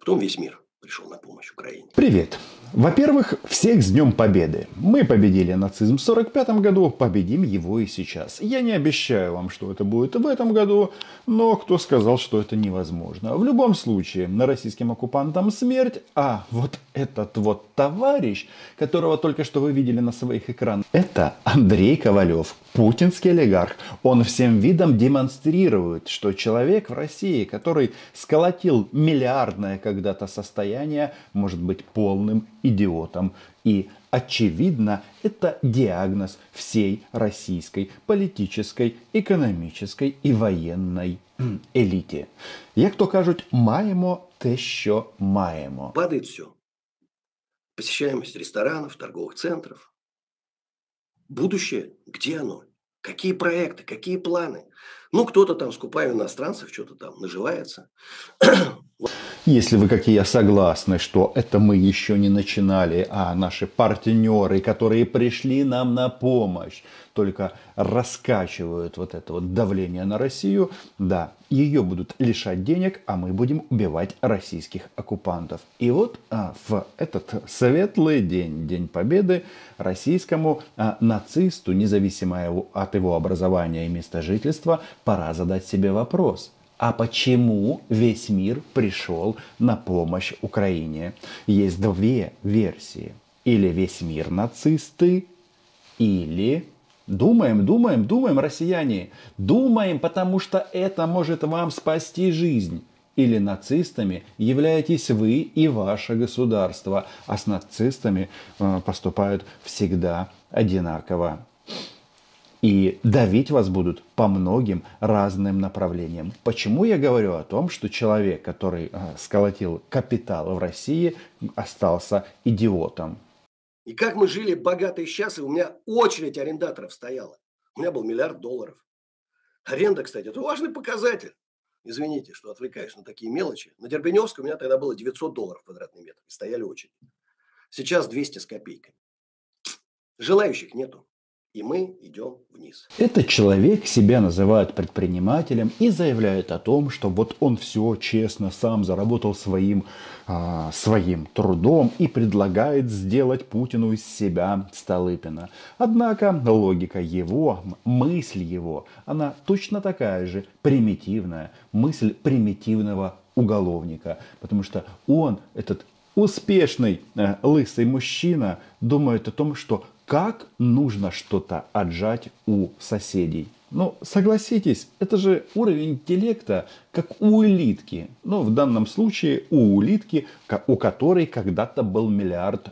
Потом весь мир пришел на помощь Украине. Привет! Во-первых, всех с Днем Победы. Мы победили нацизм в 1945 году, победим его и сейчас. Я не обещаю вам, что это будет в этом году, но кто сказал, что это невозможно. В любом случае, на российским оккупантам смерть, а вот этот вот товарищ, которого только что вы видели на своих экранах, это Андрей Ковалев, путинский олигарх. Он всем видом демонстрирует, что человек в России, который сколотил миллиардное когда-то состояние, может быть полным идиотом. И, очевидно, это диагноз всей российской политической, экономической и военной еліті. Як то кажуть, маємо те, що маємо. Падает все. Посещаемость ресторанов, торговых центров. Будущее, где оно? Какие проекты, какие планы? Ну, кто-то там, скупая иностранцев, что-то там наживается. Если вы, как и я, согласны, что это мы еще не начинали, а наши партнеры, которые пришли нам на помощь, только раскачивают вот это вот давление на Россию, да, ее будут лишать денег, а мы будем убивать российских оккупантов. И вот в этот светлый день, День Победы, российскому нацисту, независимо от его образования и места жительства, пора задать себе вопрос. А почему весь мир пришел на помощь Украине? Есть две версии. Или весь мир нацисты, или... Думаем, россияне. Думаем, потому что это может вам спасти жизнь. Или нацистами являетесь вы и ваше государство. А с нацистами поступают всегда одинаково. И давить вас будут по многим разным направлениям. Почему я говорю о том, что человек, который сколотил капитал в России, остался идиотом? И как мы жили богато и счастливо, у меня очередь арендаторов стояла. У меня был $1 миллиард. Аренда, кстати, это важный показатель. Извините, что отвлекаюсь на такие мелочи. На Дербеневской у меня тогда было $900 квадратный метр. И стояли очереди. Сейчас 200 с копейками. Желающих нету. И мы идем вниз. Этот человек себя называет предпринимателем и заявляет о том, что вот он все честно сам заработал своим трудом и предлагает сделать Путину из себя Столыпина. Однако логика его, мысль его, она точно такая же примитивная, мысль примитивного уголовника. Потому что он, этот успешный лысый мужчина, думает о том, что как нужно что-то отжать у соседей. Ну, согласитесь, это же уровень интеллекта, как у улитки. Ну, в данном случае у улитки, у которой когда-то был $1 миллиард.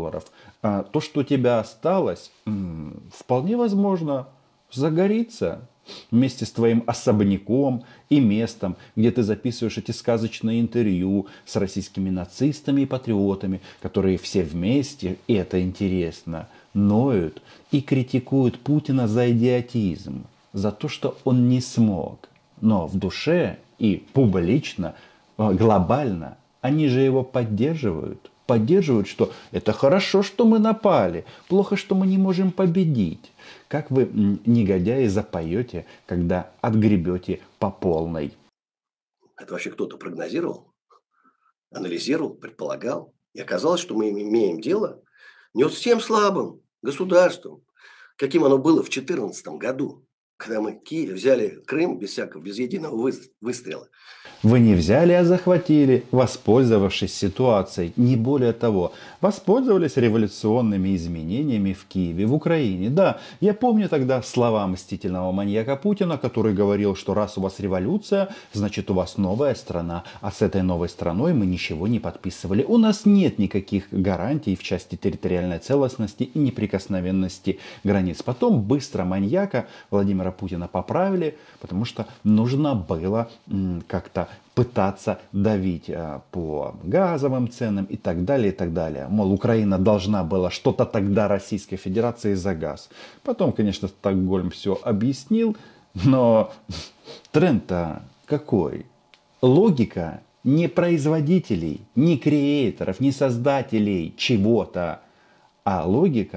То, что у тебя осталось, вполне возможно, загорится вместе с твоим особняком и местом, где ты записываешь эти сказочные интервью с российскими нацистами и патриотами, которые все вместе, и это интересно, ноют и критикуют Путина за идиотизм, за то, что он не смог. Но в душе и публично, глобально, они же его поддерживают. Поддерживают, что это хорошо, что мы напали, плохо, что мы не можем победить. Как вы, негодяи, запоете, когда отгребете по полной? Это вообще кто-то прогнозировал, анализировал, предполагал. И оказалось, что мы имеем дело не вот с тем слабым государством, каким оно было в 2014 году, когда мы взяли Крым без единого выстрела. Вы не взяли, а захватили, воспользовавшись ситуацией. Не более того, воспользовались революционными изменениями в Киеве, в Украине. Да, я помню тогда слова мстительного маньяка Путина, который говорил, что раз у вас революция, значит у вас новая страна. А с этой новой страной мы ничего не подписывали. У нас нет никаких гарантий в части территориальной целостности и неприкосновенности границ. Потом быстро маньяка Владимира Путина поправили, потому что нужно было как-то пытаться давить по газовым ценам и так далее, и так далее. Мол, Украина должна была что-то тогда Российской Федерации за газ. Потом, конечно, Стокгольм все объяснил, но тренд-то какой? Логика не производителей, не креаторов, не создателей чего-то, а логика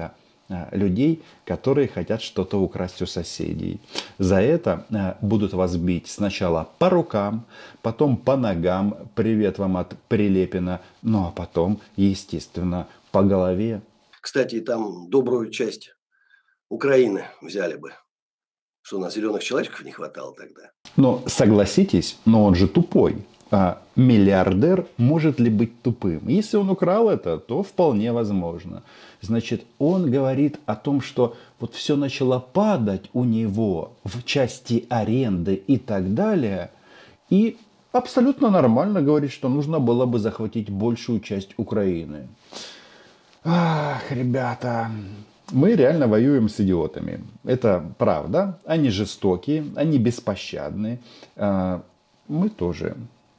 людей, которые хотят что-то украсть у соседей. За это будут вас бить сначала по рукам, потом по ногам, привет вам от Прилепина, ну а потом, естественно, по голове. Кстати, там добрую часть Украины взяли бы. Что, у нас зеленых человечков не хватало тогда? Но согласитесь, но он же тупой. А миллиардер может ли быть тупым? Если он украл это, то вполне возможно. Значит, он говорит о том, что вот все начало падать у него в части аренды и так далее. И абсолютно нормально говорит, что нужно было бы захватить большую часть Украины. Ах, ребята, мы реально воюем с идиотами. Это правда. Они жестокие, они беспощадные. Мы тоже.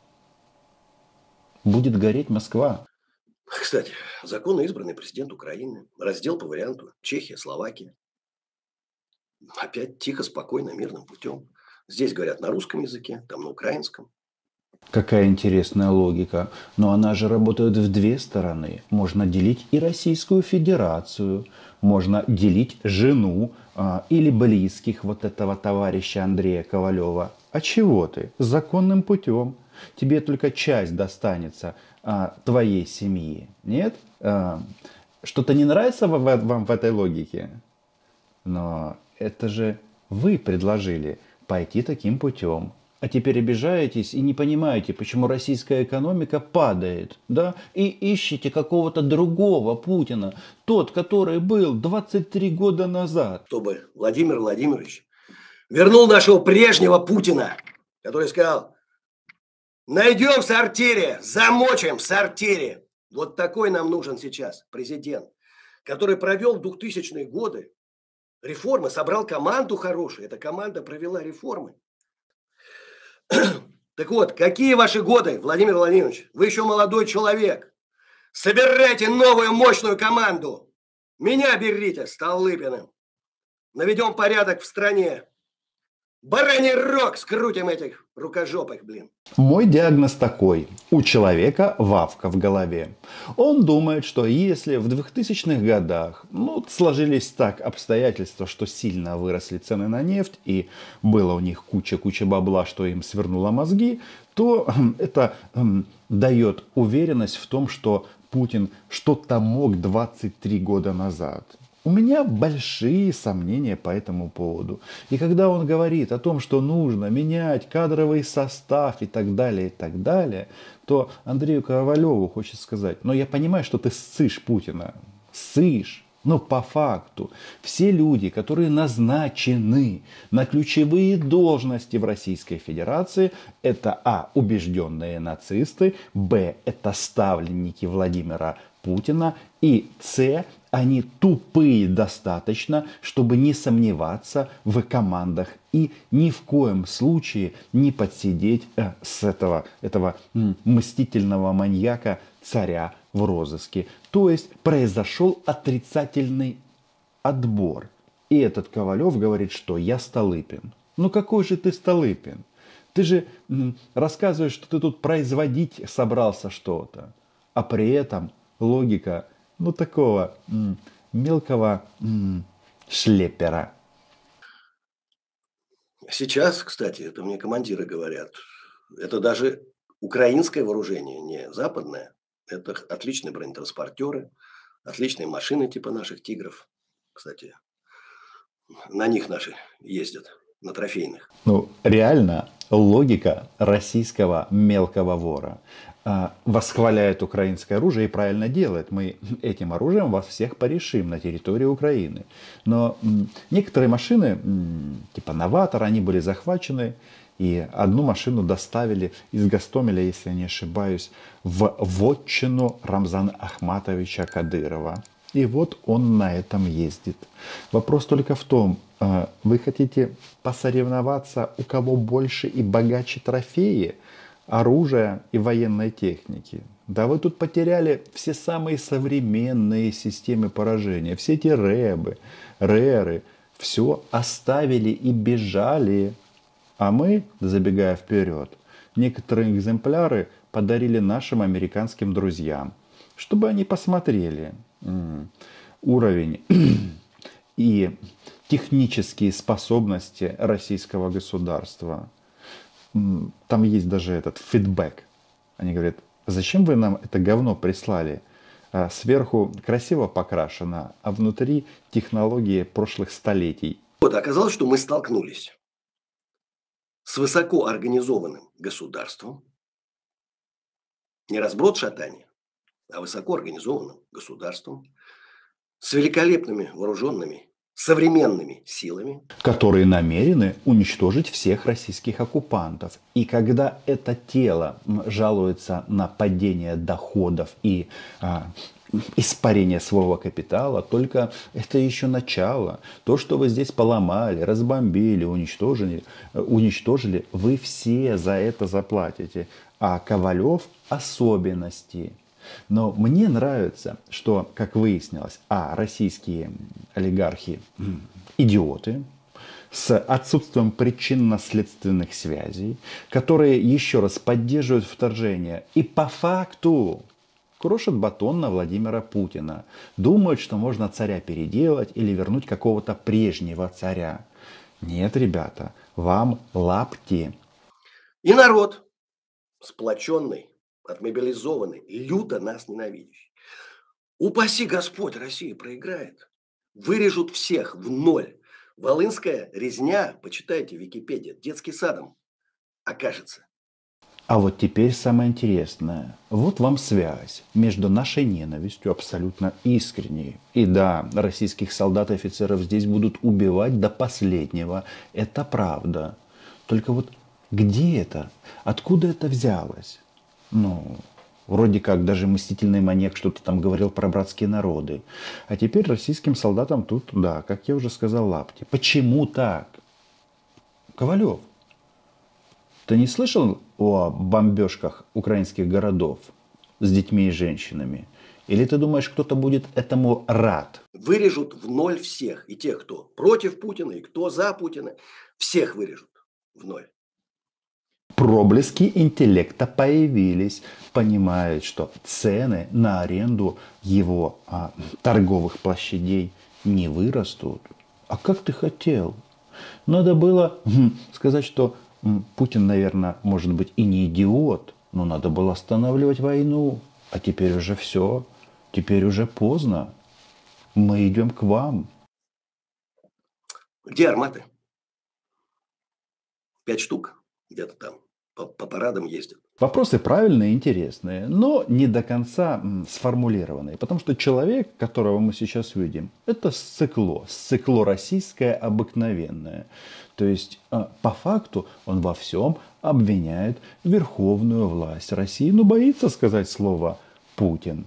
Будет гореть Москва. Кстати, законно избранный президент Украины. Раздел по варианту Чехия, Словакия. Опять тихо, спокойно, мирным путем. Здесь говорят на русском языке, там на украинском. Какая интересная логика. Но она же работает в две стороны. Можно делить и Российскую Федерацию. Можно делить жену или близких вот этого товарища Андрея Ковалева. А чего ты? Законным путем. Тебе только часть достанется твоей семьи. Нет? Что-то не нравится вам в этой логике? Но это же вы предложили пойти таким путем. А теперь обижаетесь и не понимаете, почему российская экономика падает, да? И ищете какого-то другого Путина, тот, который был 23 года назад. Чтобы Владимир Владимирович вернул нашего прежнего Путина, который сказал: найдем в сортире, замочим в сортире. Вот такой нам нужен сейчас президент, который провел в 2000-е годы реформы, собрал команду хорошую. Эта команда провела реформы. Так вот, какие ваши годы, Владимир Владимирович? Вы еще молодой человек. Собирайте новую мощную команду. Меня берите Столыпиным. Наведем порядок в стране. Бараний рог скрутим этих рукожопых, блин. Мой диагноз такой. У человека вавка в голове. Он думает, что если в 2000-х годах сложились так обстоятельства, что сильно выросли цены на нефть и было у них куча бабла, что им свернуло мозги, то это дает уверенность в том, что Путин что-то мог 23 года назад. У меня большие сомнения по этому поводу. И когда он говорит о том, что нужно менять кадровый состав и так далее, то Андрею Ковалеву хочет сказать: но я понимаю, что ты ссышь Путина. Ссышь. Но по факту все люди, которые назначены на ключевые должности в Российской Федерации, это а. убежденные нацисты, б. это ставленники Владимира Путина и с. они тупые достаточно, чтобы не сомневаться в командах и ни в коем случае не подсидеть с этого мстительного маньяка царя в розыске. То есть произошел отрицательный отбор. И этот Ковалев говорит, что я Столыпин. Ну какой же ты Столыпин? Ты же рассказываешь, что ты тут производить собрался что-то. А при этом логика такого мелкого шлепера. Сейчас, кстати, это мне командиры говорят, это даже украинское вооружение, не западное. Это отличные бронетранспортеры, отличные машины типа наших «Тигров». Кстати, на них наши ездят, на трофейных. Реально логика российского мелкого вора. Восхваляет украинское оружие и правильно делает. Мы этим оружием вас всех порешим на территории Украины. Но некоторые машины, типа «Новатор», они были захвачены. И одну машину доставили из Гостомеля, если я не ошибаюсь, в вотчину Рамзана Ахматовича Кадырова. И вот он на этом ездит. Вопрос только в том, вы хотите посоревноваться, у кого больше и богаче трофеи, оружия и военной техники. Да вы тут потеряли все самые современные системы поражения. Все эти рэбы, рэры, все оставили и бежали. А мы, забегая вперед, некоторые экземпляры подарили нашим американским друзьям, чтобы они посмотрели уровень и технические способности российского государства. Там есть даже этот фидбэк. Они говорят, зачем вы нам это говно прислали? Сверху красиво покрашено, а внутри технологии прошлых столетий. Вот, оказалось, что мы столкнулись с высоко организованным государством. Не разброд шатания, а высоко организованным государством с великолепными вооруженными современными силами, которые намерены уничтожить всех российских оккупантов. И когда это тело жалуется на падение доходов и испарение своего капитала, только это еще начало. То, что вы здесь поломали, разбомбили, уничтожили, вы все за это заплатите. А Ковалев особенности. Но мне нравится, что, как выяснилось, российские олигархи идиоты с отсутствием причинно-следственных связей, которые еще раз поддерживают вторжение и по факту крошат батон на Владимира Путина. Думают, что можно царя переделать или вернуть какого-то прежнего царя. Нет, ребята, вам лапти. И народ сплоченный, отмобилизованный, люто нас ненавидящий. Упаси Господь, Россия проиграет. Вырежут всех в ноль. Волынская резня, почитайте в Википедии, детским садом окажется. А вот теперь самое интересное. Вот вам связь между нашей ненавистью, абсолютно искренней. И да, российских солдат и офицеров здесь будут убивать до последнего. Это правда. Только вот где это? Откуда это взялось? Вроде как даже «Мстительный маньяк» что-то там говорил про братские народы. А теперь российским солдатам тут, да, как я уже сказал, лапти. Почему так? Ковалев, ты не слышал о бомбежках украинских городов с детьми и женщинами? Или ты думаешь, кто-то будет этому рад? Вырежут в ноль всех. И тех, кто против Путина, и кто за Путина. Всех вырежут в ноль. Проблески интеллекта появились. Понимает, что цены на аренду его торговых площадей не вырастут. А как ты хотел? Надо было сказать, что Путин, наверное, может быть и не идиот, но надо было останавливать войну. А теперь уже все. Теперь уже поздно. Мы идем к вам. Где арматы? 5 штук где-то там. По парадам ездят. Вопросы правильные, интересные, но не до конца сформулированные. Потому что человек, которого мы сейчас видим, это сцикло российское обыкновенное. То есть, по факту, он во всем обвиняет верховную власть России, но боится сказать слово «Путин».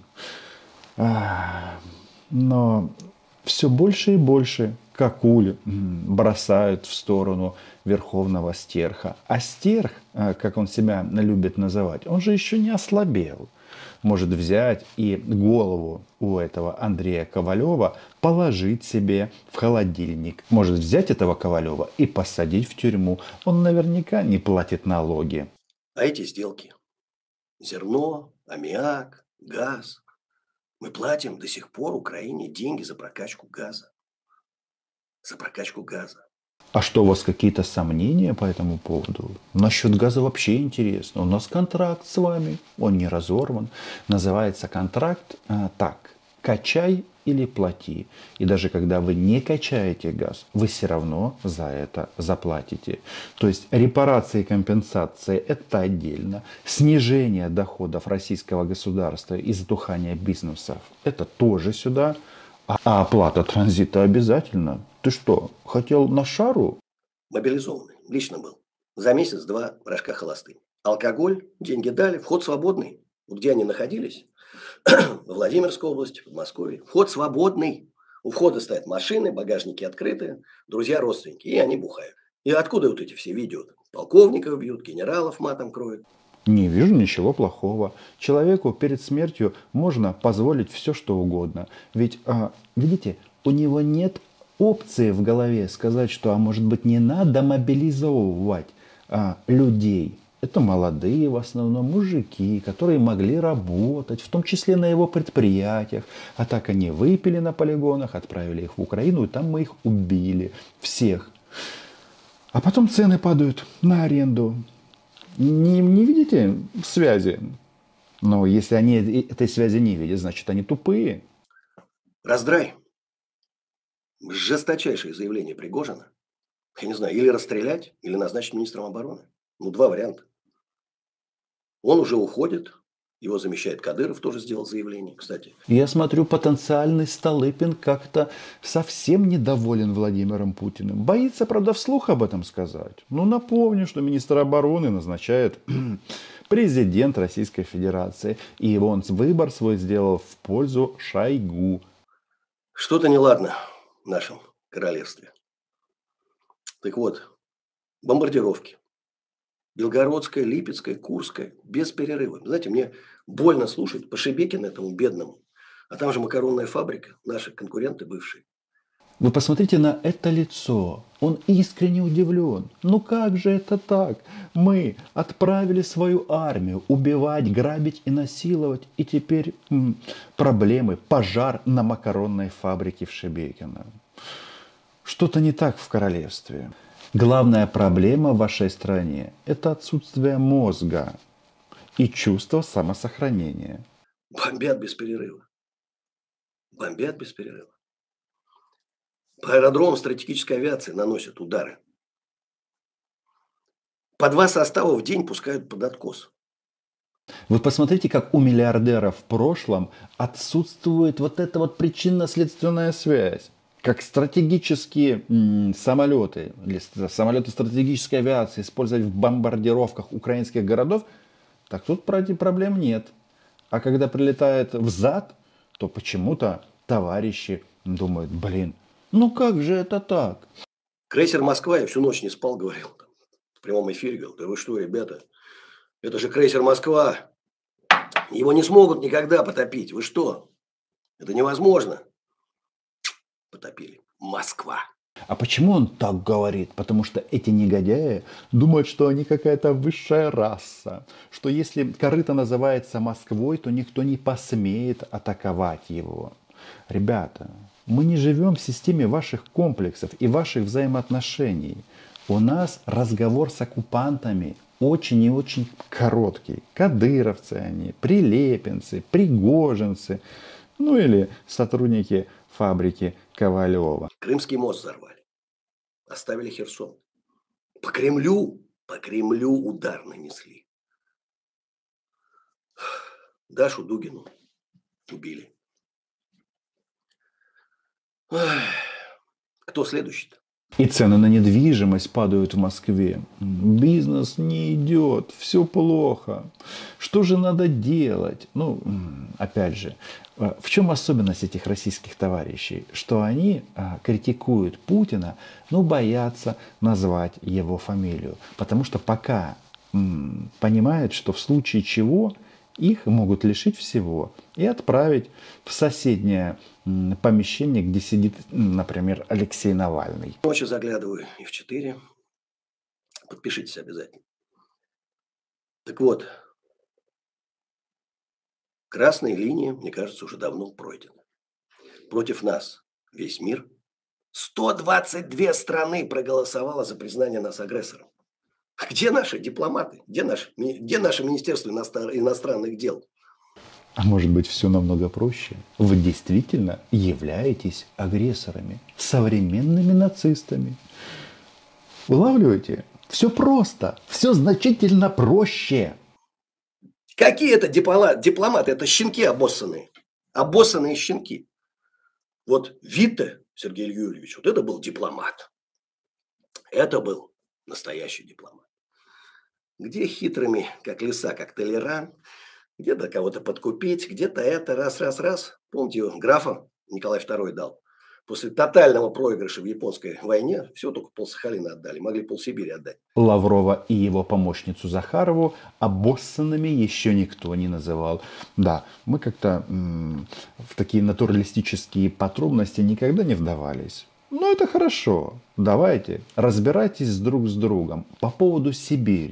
Но все больше и больше какуль бросают в сторону верховного стерха. А стерх, как он себя любит называть, он же еще не ослабел. Может взять и голову у этого Андрея Ковалева положить себе в холодильник. Может взять этого Ковалева и посадить в тюрьму. Он наверняка не платит налоги. А эти сделки? Зерно, аммиак, газ. Мы платим до сих пор Украине деньги за прокачку газа. За прокачку газа. А что, у вас какие-то сомнения по этому поводу? Насчет газа вообще интересно. У нас контракт с вами, он не разорван. Называется контракт так: качай или плати. И даже когда вы не качаете газ, вы все равно за это заплатите. То есть репарации и компенсации – это отдельно. Снижение доходов российского государства и затухание бизнесов – это тоже сюда. А оплата транзита обязательно. Ты что, хотел на шару? Мобилизованный. Лично был. За месяц-два рожка холосты. Алкоголь, деньги дали, вход свободный. Вот где они находились? В Владимирской области, в Подмосковье. Вход свободный. У входа стоят машины, багажники открыты, друзья, родственники. И они бухают. И откуда вот эти все видео? Полковников бьют, генералов матом кроют. Не вижу ничего плохого. Человеку перед смертью можно позволить все, что угодно. Ведь, видите, у него нет опции в голове сказать, что, может быть, не надо мобилизовывать людей. Это молодые, в основном мужики, которые могли работать, в том числе на его предприятиях. А так они выпили на полигонах, отправили их в Украину, и там мы их убили. Всех. А потом цены падают на аренду. Не видите связи? Но если они этой связи не видят, значит они тупые. Раздрай. Жесточайшее заявление Пригожина. Я не знаю, или расстрелять, или назначить министром обороны. Ну, два варианта. Он уже уходит. Его замещает Кадыров, тоже сделал заявление, кстати. Я смотрю, потенциальный Столыпин как-то совсем недоволен Владимиром Путиным. Боится, правда, вслух об этом сказать. Ну, напомню, что министра обороны назначает президент Российской Федерации. И он выбор свой сделал в пользу Шойгу. Что-то неладно в нашем королевстве. Так вот, бомбардировки. Белгородская, Липецкая, Курская, без перерыва. Знаете, мне больно слушать по Шебекину этому бедному. А там же макаронная фабрика, наши конкуренты бывшие. Вы посмотрите на это лицо. Он искренне удивлен. Ну как же это так? Мы отправили свою армию убивать, грабить и насиловать. И теперь проблемы, пожар на макаронной фабрике в Шебекино. Что-то не так в королевстве. Главная проблема в вашей стране – это отсутствие мозга и чувство самосохранения. Бомбят без перерыва. Бомбят без перерыва. По аэродромам стратегической авиации наносят удары. По 2 состава в день пускают под откос. Вы посмотрите, как у миллиардеров в прошлом отсутствует вот эта вот причинно-следственная связь. Как стратегические самолеты, или самолеты стратегической авиации использовать в бомбардировках украинских городов, так тут проблем нет. А когда прилетает в зад, то почему-то товарищи думают, блин, ну как же это так? Крейсер «Москва», я всю ночь не спал, говорил. В прямом эфире говорил, да вы что, ребята, это же крейсер «Москва». Его не смогут никогда потопить. Вы что? Это невозможно. Потопили. Москва. А почему он так говорит? Потому что эти негодяи думают, что они какая-то высшая раса. Что если корыто называется Москвой, то никто не посмеет атаковать его. Ребята, мы не живем в системе ваших комплексов и ваших взаимоотношений. У нас разговор с оккупантами очень и очень короткий. Кадыровцы они, прилепинцы, пригожинцы, ну или сотрудники фабрики Ковалева. Крымский мост взорвали. Оставили Херсон. По Кремлю удар нанесли. Дашу Дугину убили. Кто следующий-то? И цены на недвижимость падают в Москве. Бизнес не идет, все плохо. Что же надо делать? Ну, опять же, в чем особенность этих российских товарищей? Что они критикуют Путина, но боятся назвать его фамилию. Потому что пока понимают, что в случае чего их могут лишить всего и отправить в соседнее помещение, где сидит, например, Алексей Навальный. Ночью заглядываю и в 4. Подпишитесь обязательно. Так вот, красные линии, мне кажется, уже давно пройдены. Против нас весь мир. 122 страны проголосовало за признание нас агрессором. Где наши дипломаты? Где наше Министерство иностранных дел? А может быть, все намного проще? Вы действительно являетесь агрессорами, современными нацистами. Улавливаете? Все просто, все значительно проще. Какие это дипломаты? Это щенки обоссанные. Обоссанные щенки. Вот Витте Сергей Юрьевич, вот это был дипломат. Это был настоящий дипломат. Где хитрыми, как лиса, как Толеран, где-то кого-то подкупить, где-то это, раз. Помните, графа Николай II дал. После тотального проигрыша в японской войне все только полсахалина отдали, могли полсибири отдать. Лаврова и его помощницу Захарову обоссанными еще никто не называл. Да, мы как-то в такие натуралистические подробности никогда не вдавались. Но это хорошо. Давайте разбирайтесь друг с другом по поводу Сибири.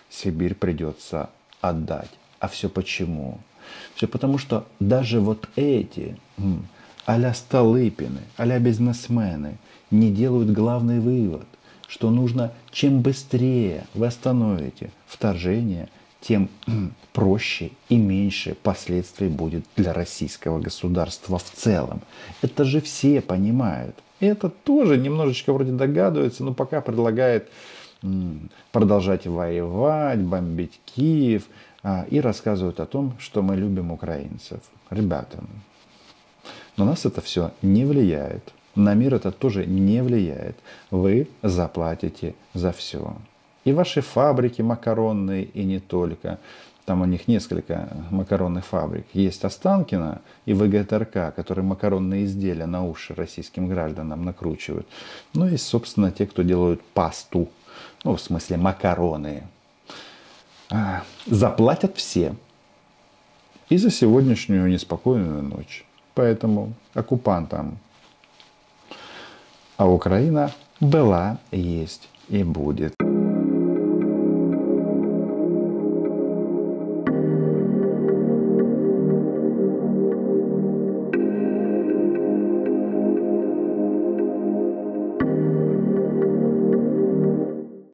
Сибирь придется отдать. А все почему? Все потому, что даже вот эти а-ля Столыпины, а-ля бизнесмены не делают главный вывод, что нужно, чем быстрее вы остановите вторжение, тем проще и меньше последствий будет для российского государства в целом. Это же все понимают. И это тоже немножечко вроде догадывается, но пока предлагает продолжать воевать, бомбить Киев и рассказывают о том, что мы любим украинцев. Ребята, на нас это все не влияет. На мир это тоже не влияет. Вы заплатите за все. И ваши фабрики макаронные, и не только. Там у них несколько макаронных фабрик. Есть Останкино и ВГТРК, которые макаронные изделия на уши российским гражданам накручивают. Ну и, собственно, те, кто делают пасту. Ну, в смысле, макароны. Заплатят все. И за сегодняшнюю неспокойную ночь. Поэтому оккупантам. А Украина была, есть и будет.